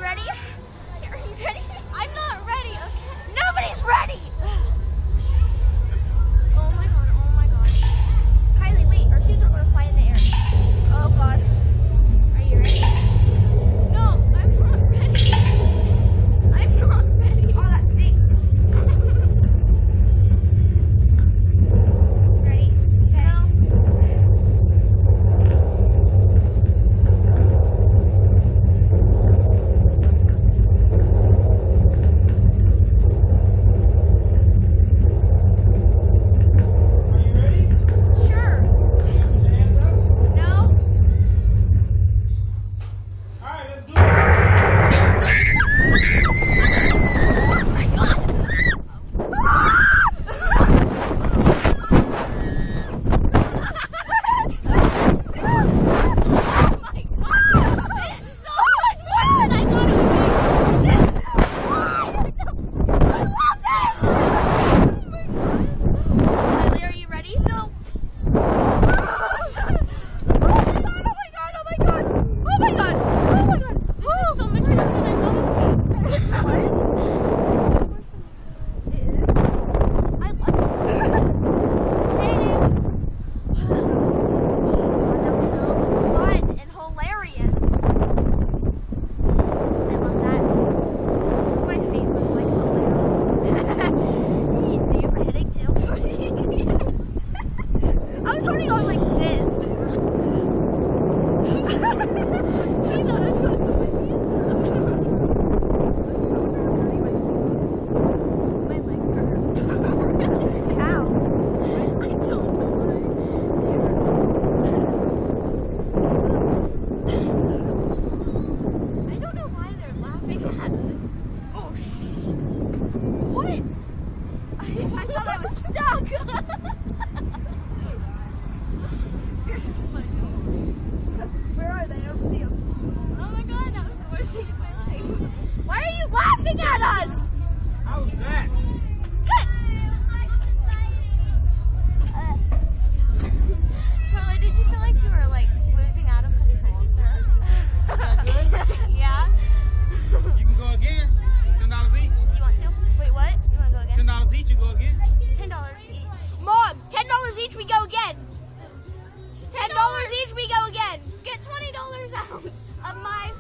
ready? Are you ready? I'm not ready, okay? Nobody's ready! Oh my god, oh my god. Kylie, wait, our shoes are gonna fly in the air. Oh god. Are you ready? No, I'm not ready. I'm not ready. Oh, that stinks. Ready, set. Sure. No. Alright, let's do it. Oh my god. I was holding on like this. I thought I was going to put my hands up. My legs hurt. Ow. I don't know why. I don't know why they're laughing at us. Oh, What? I thought I was stuck. You're funny. Where are they? I don't see them. Oh my god, that was the worst thing in my life. Why are you laughing at us? How's that? Charlie, did you feel like you were like losing out of control there? That good? Yeah? You can go again. $10 each. You want to? Wait, what? You want to go again? $10 each, you go again. $10 each. Mom, $10 each, we go again. $10 each, we go again. Get $20 out of my